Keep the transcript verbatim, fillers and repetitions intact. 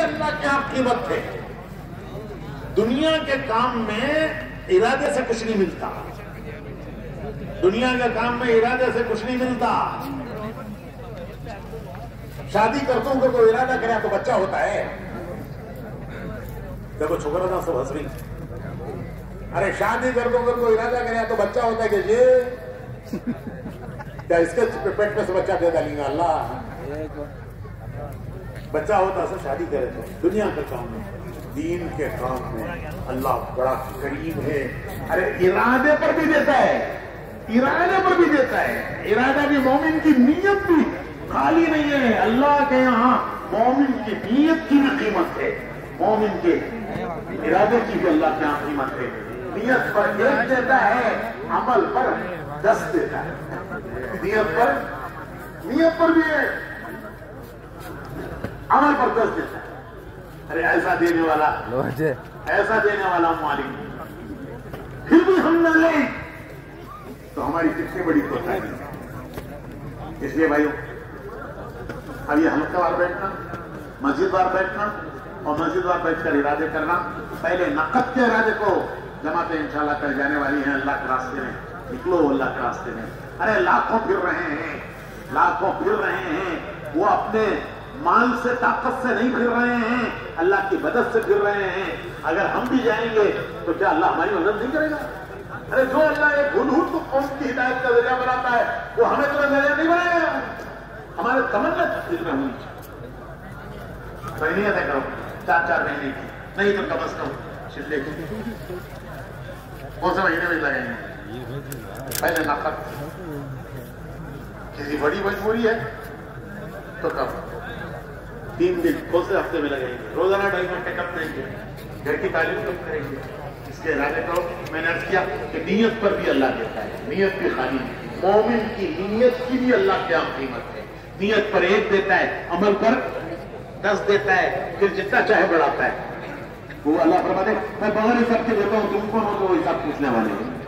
अल्लाह के यहाँ कीमत है। दुनिया के काम में इरादे से कुछ नहीं मिलता, दुनिया के काम में इरादे से कुछ नहीं मिलता। शादी करता हूं कोई इरादा करे तो बच्चा होता है। देखो छोकरा था सब हंस रही। अरे शादी कर दो कोई इरादा करे तो बच्चा होता है कि ये क्या इसके पेट में से बच्चा दे डालेंगे अल्लाह। बच्चा होता है शादी करे तो। दुनिया के काम में, दीन के काम में अल्लाह बड़ा करीम है। अरे इरादे पर भी देता है, इरादे पर भी देता है। इरादा भी, मोमिन की नीयत भी खाली नहीं है। अल्लाह के यहाँ मोमिन की नीयत की भी कीमत है, मोमिन के इरादे की भी अल्लाह के यहाँ कीमत है। नीयत पर एक देता है, अमल पर दस देता है। नीयत पर नीयत पर भी है, अमल पर दस देता है। अरे ऐसा देने वाला, ऐसा देने वाला मालिक, फिर भी हम न ले तो हमारी कितनी बड़ी कोताही है। इसलिए भाइयों, अब ये हल्का बार बैठना, मस्जिद बार बैठना और मस्जिद बार बैठकर इरादे करना। पहले नकद के इरादे को जमाते इंशाल्लाह कर जाने वाली हैं अल्लाह के रास्ते में। निकलो अल्लाह के रास्ते में। अरे लाखों फिर रहे हैं, लाखों फिर रहे हैं। वो अपने माल से, ताकत से नहीं फिर रहे हैं, अल्लाह की मदद से फिर रहे हैं। अगर हम भी जाएंगे तो क्या अल्लाह हमारी मदद नहीं करेगा? अरे जो अल्लाह एक हुदहुद को कौम की हिदायत का जरिया बनाता है, वो हमें तो जरिया नहीं बनाएगा। हमारे तमन्ना दिल में होनी चाहिए। महीने तय करो, चार चार महीने की, नहीं तो कम से कम शिल्ले की। कौन से महीने में लगाएंगे? पहले नकद। किसी बड़ी मजबूरी है तो कब? तीन दिन, कौन से हफ्ते में लगाएंगे? रोजाना ढाई घंटे कब देंगे? घर की तालीम कब करेंगे? इसके इरादे करो। मैंने अर्ज किया कि नीयत पर भी अल्लाह देता है, नीयत भी खाली। मोमिन की नीयत की भी अल्लाह के यहाँ कीमत है। नीयत पर एक देता है, अमल पर दस देता है, फिर जितना चाहे बढ़ाता है। वो अल्लाह फरमाते, मैं बगैर हिसाब के देता हूँ, तुम कौन हो तो हिसाब पूछने वाले हो।